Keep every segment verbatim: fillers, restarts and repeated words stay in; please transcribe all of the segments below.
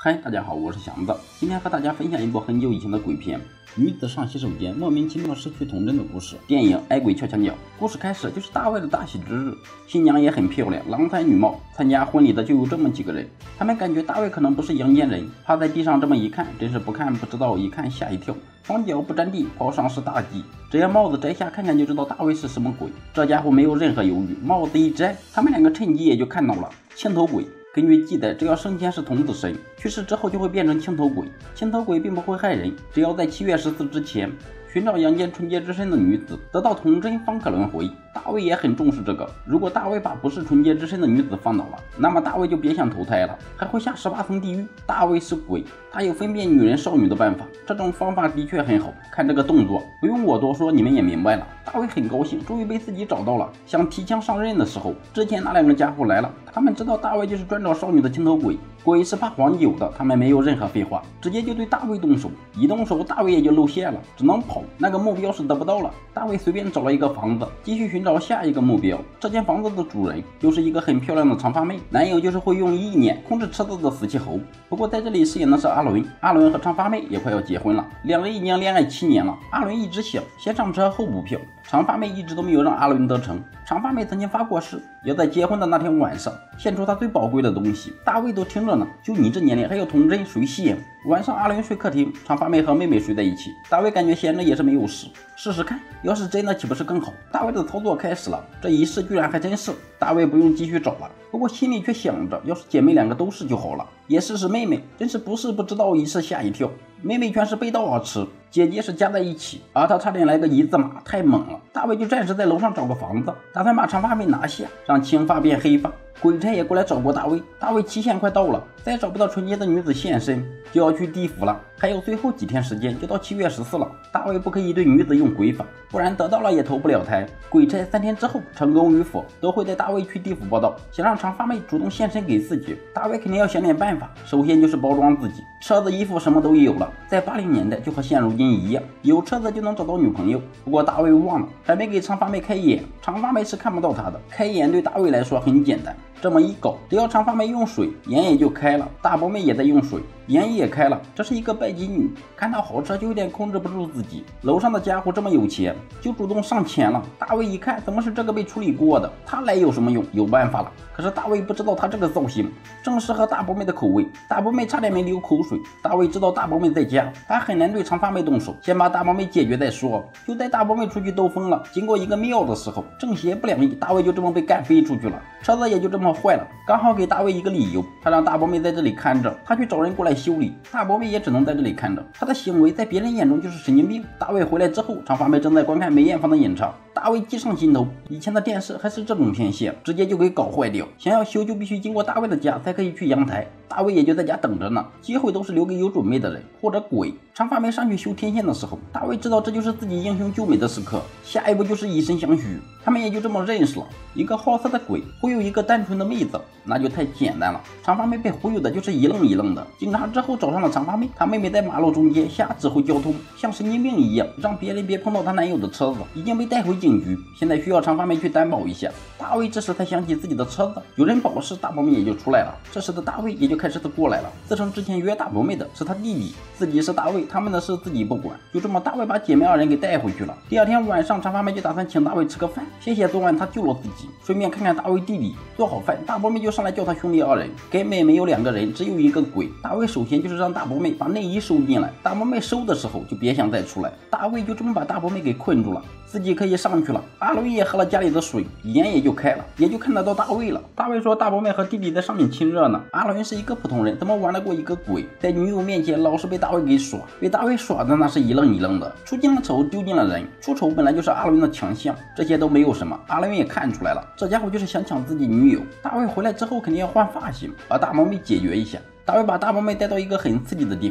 嗨，大家好，我是祥子，今天和大家分享一部很久以前的鬼片，女子上洗手间莫名其妙失去童真的故事。电影《矮鬼敲墙角》，故事开始就是大卫的大喜之日，新娘也很漂亮，郎才女貌，参加婚礼的就有这么几个人。他们感觉大卫可能不是阳间人，趴在地上这么一看，真是不看不知道，一看吓一跳，双脚不沾地，袍上是大忌。只要帽子摘下看看就知道大卫是什么鬼。这家伙没有任何犹豫，帽子一摘，他们两个趁机也就看到了青头鬼。根据记载，只要生前是童子身，去世之后就会变成青头鬼。青头鬼并不会害人，只要在七月十四之前寻找阳间纯洁之身的女子，得到童真方可轮回。大卫也很重视这个，如果大卫把不是纯洁之身的女子放倒了，那么大卫就别想投胎了，还会下十八层地狱。大卫是鬼，他有分辨女人少女的办法，这种方法的确很好。看这个动作，不用我多说，你们也明白了。大卫很高兴，终于被自己找到了。想提枪上任的时候，之前那两个家伙来了，他们知道大卫就是专找少女的青头鬼，鬼是怕黄酒的，他们没有任何废话，直接就对大卫动手。一动手，大卫也就露馅了，只能跑，那个目标是得不到了。大卫随便找了一个房子，继续寻找下一个目标。这间房子的主人就是一个很漂亮的长发妹，男友就是会用意念控制车子的死气猴。不过在这里饰演的是阿伦，阿伦和长发妹也快要结婚了，两人已经恋爱七年了。阿伦一直想先上车后补票，长发妹一直都没有让阿伦得逞。长发妹曾经发过誓，要在结婚的那天晚上献出她最宝贵的东西。大卫都听着呢，就你这年龄还有童真，谁信？晚上阿伦睡客厅，长发妹和妹妹睡在一起。大卫感觉闲着也是没有事，试试看，要是真的岂不是更好？大卫的操作开始了，这一试居然还真是。大卫不用继续找了，不过心里却想着，要是姐妹两个都是就好了，也试试妹妹，真是不是不知道，一试吓一跳。妹妹全是背道而驰，姐姐是夹在一起，而她差点来个一字马，太猛了。大卫就暂时在楼上找个房子，打算把长发妹拿下，让青发变黑发。鬼差也过来找过大卫，大卫期限快到了，再找不到纯洁的女子现身，就要去地府了。还有最后几天时间，就到七月十四了。大卫不可以对女子用鬼法，不然得到了也投不了胎。鬼差三天之后成功与否，都会带大卫去地府报道。想让长发妹主动现身给自己，大卫肯定要想点办法。首先就是包装自己，车子、衣服什么都有了。在八零年代就和现如今一样，有车子就能找到女朋友。不过大卫忘了，还没给长发妹开眼，长发妹是看不到他的。开眼对大卫来说很简单，这么一搞，只要长发妹用水，眼也就开了。大波妹也在用水，眼也开了。这是一个拜金女，看到好车就有点控制不住自己。楼上的家伙这么有钱，就主动上前了。大卫一看，怎么是这个被处理过的？他来有什么用？有办法了。可是大卫不知道他这个造型正适合大波妹的口味，大波妹差点没流口水。大卫知道大波妹在家，他很难对长发妹动手，先把大波妹解决再说。就带大波妹出去兜风了。经过一个庙的时候，正邪不两立，大卫就这么被干飞出去了，车子也就这么坏了。刚好给大卫一个理由，他让大波妹在这里看着，他去找人过来修理，大波妹也只能在这里看着。他的行为在别人眼中就是神经病。大卫回来之后，长发妹正在观看梅艳芳的演唱，大卫记上心头，以前的电视还是这种天线，直接就给搞坏掉。想要修就必须经过大卫的家才可以去阳台，大卫也就在家等着呢。机会都是留给有准备的人或者鬼。长发妹上去修天线的时候，大卫知道这就是自己英雄救美的时刻，下一步就是以身相许，他们也就这么认识了。一个好色的鬼忽悠一个单纯的妹子，那就太简单了。长发妹被忽悠的就是一愣一愣的。警察之后找上了长发妹，她妹妹在马路中间瞎指挥交通，像神经病一样，让别人别碰到她男友的车子，已经被带回警局，现在需要长发妹去担保一下。大卫这时才想起自己的车子，有人保释，大波妹也就出来了。这时的大卫也就开始过来了，自称之前约大波妹的是他弟弟，自己是大卫，他们的事自己不管。就这么，大卫把姐妹二人给带回去了。第二天晚上，长发妹就打算请大卫吃个饭，谢谢昨晚他救了自己，顺便看看大卫弟弟。做好饭，大波妹就上来叫他兄弟二人，根本没有两个人，只有一个鬼。大卫首先就是让大波妹把内衣收进来，大波妹收的时候就别想再出来。大卫就这么把大波妹给困住了，自己可以上去了。阿伦也喝了家里的水，眼也就开了，也就看得到大卫了。大卫说大波妹和弟弟在上面亲热呢。阿伦是一个普通人，怎么玩得过一个鬼？在女友面前老是被大卫给耍，被大卫耍的那是一愣一愣的。出尽了丑，丢尽了人，出丑本来就是阿伦的强项，这些都没有什么。阿伦也看出来了，这家伙就是想抢自己女友。大卫回来之后肯定要换发型，把大毛妹解决一下。大卫把大波妹带到一个很刺激的地方，把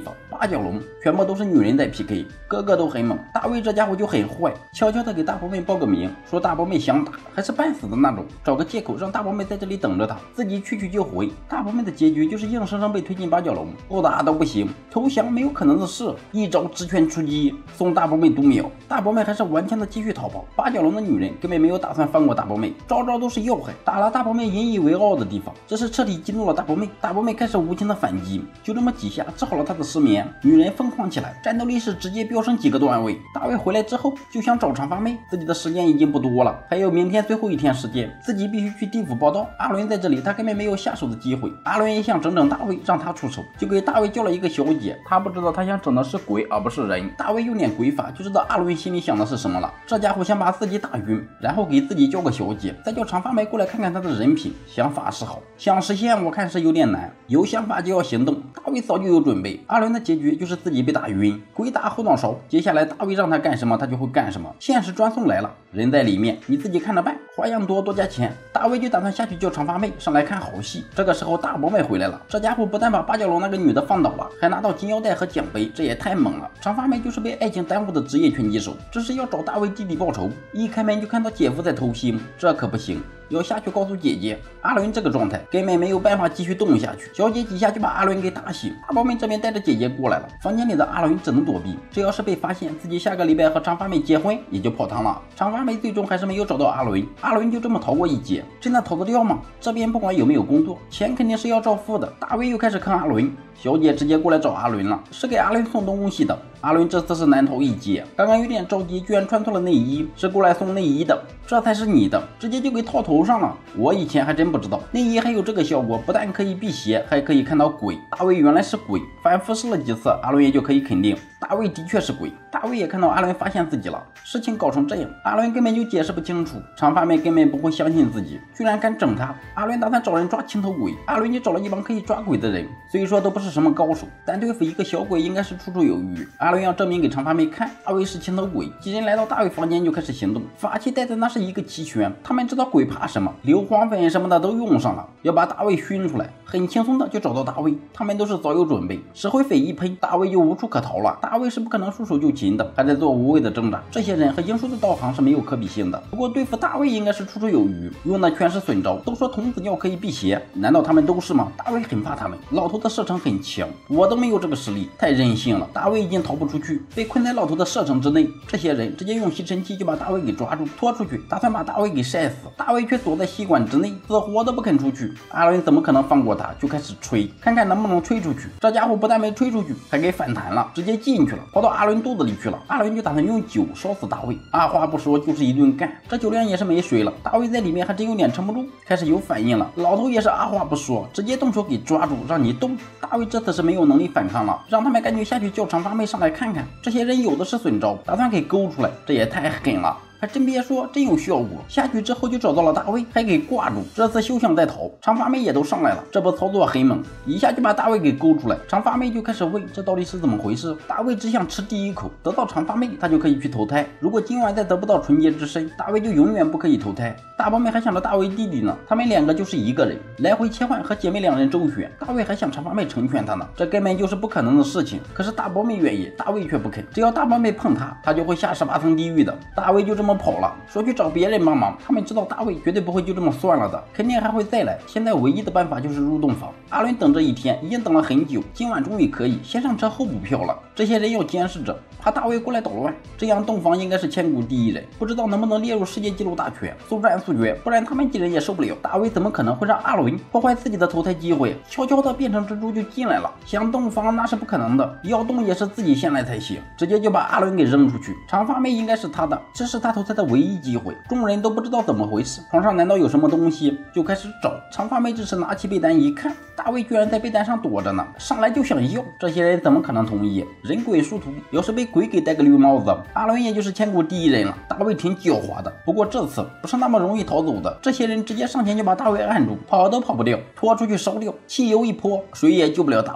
八角笼，全部都是女人在 P K， 个个都很猛。大卫这家伙就很坏，悄悄的给大波妹报个名，说大波妹想打，还是半死的那种，找个借口让大波妹在这里等着他，自己去去就回。大波妹的结局就是硬生生被推进八角笼，不打都不行，投降没有可能的事，一招直拳出击，送大波妹读秒。大波妹还是顽强的继续逃跑，八角笼的女人根本没有打算放过大波妹，招招都是要害，打了大波妹引以为傲的地方，这是彻底激怒了大波妹。大波妹开始无情的反击，就这么几下治好了她的失眠，女人疯狂起来，战斗力是直接飙升几个段位。大卫回来之后就想找长发妹，自己的时间已经不多了，还有明天最后一天时间，自己必须去地府报道。阿伦在这里，他根本没有下手的机会。阿伦也想整整大卫，让他出手，就给大卫叫了一个小姐，他不知道他想整的是鬼而不是人。大卫用点鬼法就知道阿伦心里想的是什么了，这家伙想把自己打晕，然后给自己叫个小姐，再叫长发妹过来看看他的人品。想法是好，想实现我看是有点难，有想法就要行动。大卫早就有准备，阿伦的结局就是自己被打晕，鬼打后脑勺，接下来大卫让他干什么他就会干什么。现实专送来了，人在里面，你自己看着办，花样多多加钱。大卫就打算下去叫长发妹上来看好戏。这个时候大波妹回来了，这家伙不但把八角笼那个女的放倒了，还拿到金腰带和奖杯，这也太猛了。长发妹就是被爱情耽误的职业拳击手，这是要找大卫弟弟报仇。一开门就看到姐夫在偷腥，这可不行，要下去告诉姐姐。阿伦这个状态根本没有办法继续动下去，小姐几下就把阿伦给打醒。大波妹这边带着姐姐过来了，房间里的阿伦只能躲避，这要是被发现自己下个礼拜和长发妹结婚也就泡汤了。长发妹最终还是没有找到阿伦，阿伦就这么逃过一劫，真的逃得掉吗？这边不管有没有工作，钱肯定是要照付的。大卫又开始坑阿伦，小姐直接过来找阿伦了，是给阿伦送东西的。阿伦这次是难逃一劫，刚刚有点着急，居然穿错了内衣，是过来送内衣的，这才是你的，直接就给套头上了。我以前还真不知道内衣还有这个效果，不但可以辟邪，还可以看到鬼。大卫原来是鬼，反复试了几次，阿伦也就可以肯定大卫的确是鬼。大卫也看到阿伦发现自己了，事情搞成这样，阿伦根本就解释不清楚，长发妹根本不会相信自己，居然敢整他。阿伦打算找人抓青头鬼，阿伦就找了一帮可以抓鬼的人，虽说都不是什么高手，但对付一个小鬼应该是绰绰有余。阿伦要证明给长发妹看，大卫是青头鬼。几人来到大卫房间就开始行动，法器带的那是一个齐全，他们知道鬼怕什么，硫磺粉什么的都用上了，要把大卫熏出来，很轻松的就找到大卫，他们都是早有准备，石灰粉一喷，大卫就无处可逃了。大卫是不可能束手就擒的，还在做无谓的挣扎。这些人和英叔的道行是没有可比性的，不过对付大卫应该是绰绰有余，用的全是损招。都说童子尿可以辟邪，难道他们都是吗？大卫很怕他们，老头的射程很强，我都没有这个实力，太任性了。大卫已经逃不出去，被困在老头的射程之内，这些人直接用吸尘器就把大卫给抓住，拖出去，打算把大卫给晒死。大卫却躲在吸管之内，死活都不肯出去。阿伦怎么可能放过他，就开始吹，看看能不能吹出去。这家伙不但没吹出去，还给反弹了，直接进去了，跑到阿伦肚子里去了。阿伦就打算用酒烧死大卫，二话不说就是一顿干，这酒量也是没水了。大卫在里面还真有点撑不住，开始有反应了。老头也是二话不说，直接动手给抓住，让你动。大卫这次是没有能力反抗了，让他们赶紧下去叫长发妹上来看看。这些人有的是损招，打算给勾出来，这也太狠了。还真别说，真有效果。下去之后就找到了大卫，还给挂住。这次休想再逃，长发妹也都上来了，这波操作很猛，一下就把大卫给勾出来。长发妹就开始问这到底是怎么回事。大卫只想吃第一口，得到长发妹他就可以去投胎。如果今晚再得不到纯洁之身，大卫就永远不可以投胎。大波妹还想着大卫弟弟呢，他们两个就是一个人，来回切换和姐妹两人周旋。大卫还想长发妹成全他呢，这根本就是不可能的事情。可是大波妹愿意，大卫却不肯，只要大波妹碰他，他就会下十八层地狱的。大卫就这么跑了，说去找别人帮忙。他们知道大卫绝对不会就这么算了的，肯定还会再来。现在唯一的办法就是入洞房。阿伦等这一天已经等了很久，今晚终于可以先上车后补票了。这些人要监视着，怕大卫过来捣乱，这样洞房应该是千古第一人，不知道能不能列入世界纪录大全，速战速决，不然他们几人也受不了。大卫怎么可能会让阿伦破坏自己的投胎机会？悄悄的变成蜘蛛就进来了，想洞房那是不可能的，要动也是自己先来才行，直接就把阿伦给扔出去。长发妹应该是他的，这是他投胎的唯一机会。众人都不知道怎么回事，床上难道有什么东西？就开始找。长发妹只是拿起被单一看，大卫居然在被单上躲着呢，上来就想要。这些人怎么可能同意？人鬼殊途，要是被鬼给戴个绿帽子，阿伦也就是千古第一人了。大卫挺狡猾的，不过这次不是那么容易逃走的。这些人直接上前就把大卫按住，跑都跑不掉，拖出去烧掉，汽油一泼，谁也救不了大卫。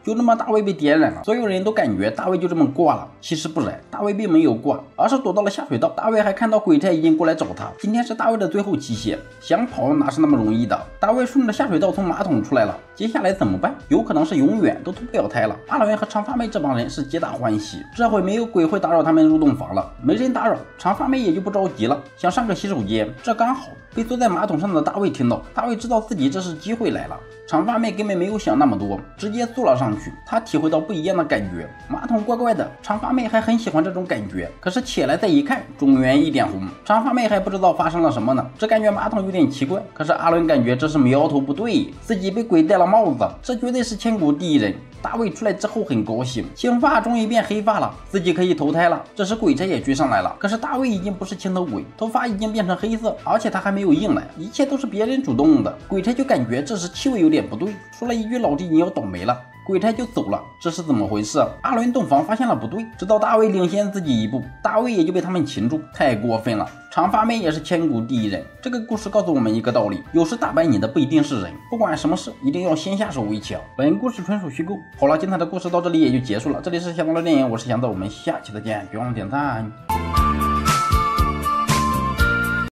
就那么大卫被点燃了，所有人都感觉大卫就这么挂了。其实不然，大卫并没有挂，而是躲到了下水道。大卫还看到鬼差已经过来找他，今天是大卫的最后期限，想跑哪是那么容易的。大卫顺着下水道从马桶出来了，接下来怎么办？有可能是永远都脱不了胎了。阿伦和长发妹这帮人是皆大欢喜，这回没有鬼会打扰他们入洞房了，没人打扰，长发妹也就不着急了，想上个洗手间。这刚好被坐在马桶上的大卫听到，大卫知道自己这是机会来了。长发妹根本没有想那么多，直接坐了上去。她体会到不一样的感觉，马桶怪怪的，长发妹还很喜欢这种感觉。可是起来再一看，中原一点红，长发妹还不知道发生了什么呢，只感觉马桶有点奇怪。可是阿伦感觉这是苗头不对，自己被鬼戴了帽子，这绝对是千古第一人。大卫出来之后很高兴，青发终于变黑发了，自己可以投胎了。这时鬼差也追上来了，可是大卫已经不是青头鬼，头发已经变成黑色，而且他还没有硬来，一切都是别人主动的。鬼差就感觉这时气味有点不对，说了一句老弟你要倒霉了，鬼差就走了。这是怎么回事？阿伦洞房发现了不对，直到大卫领先自己一步，大卫也就被他们擒住，太过分了。长发妹也是千古第一人。这个故事告诉我们一个道理，有时打败你的不一定是人，不管什么事一定要先下手为强。本故事纯属虚构。好了，精彩的故事到这里也就结束了。这里是想到了电影，我是想到，我们下期再见，别忘了点赞。